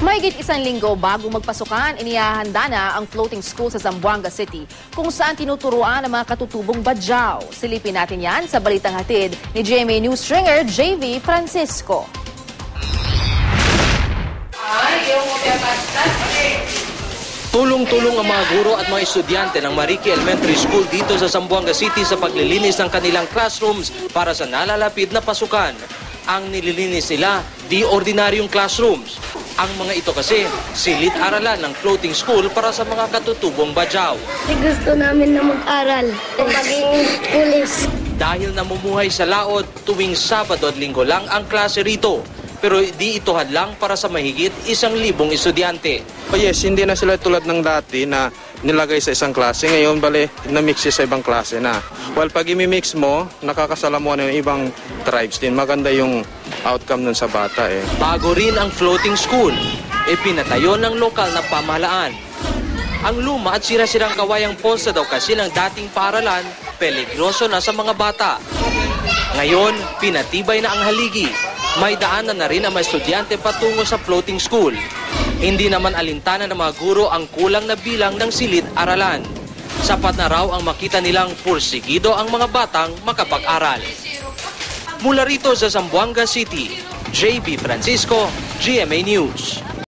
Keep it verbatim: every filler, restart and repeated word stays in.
Mahigit isang linggo bago magpasukan, inihahanda na ang floating school sa Zamboanga City kung saan tinuturuan ang mga katutubong badyaw. Silipin natin yan sa balitang hatid ni G M A News stringer J V Francisco. Tulong-tulong ang mga guro at mga estudyante ng Mariki Elementary School dito sa Zamboanga City sa paglilinis ng kanilang classrooms para sa nalalapit na pasukan. Ang nililinis nila, di ordinaryong classrooms. Ang mga ito kasi, silid-aralan ng floating school para sa mga katutubong badyaw. Gusto namin na mag-aral, maging pulis. Dahil namumuhay sa laot, tuwing Sabado at Linggo lang ang klase rito. Pero di ito hadlang para sa mahigit isang libong estudyante. Oh yes, hindi na sila tulad ng dati na nilagay sa isang klase. Ngayon, bale, na-mix sa ibang klase na. While pag imi-mix mo, nakakasalamuha na yung ibang tribes din. Maganda yung outcome nun sa bata eh. Bago rin ang floating school, ipinatayo ng lokal na pamahalaan. Ang luma at sira-sirang kawayang posta daw kasi ng dating paaralan, peligroso na sa mga bata. Ngayon, pinatibay na ang haligi. May daanan na rin ang mga estudyante patungo sa floating school. Hindi naman alintana ng mga guro ang kulang na bilang ng silid-aralan. Sapat na raw ang makita nilang pursigido ang mga batang makapag-aral. Mula rito sa Zamboanga City, J B Francisco, G M A News.